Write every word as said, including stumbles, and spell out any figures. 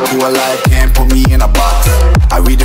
Whole life can't put me in a box. I read the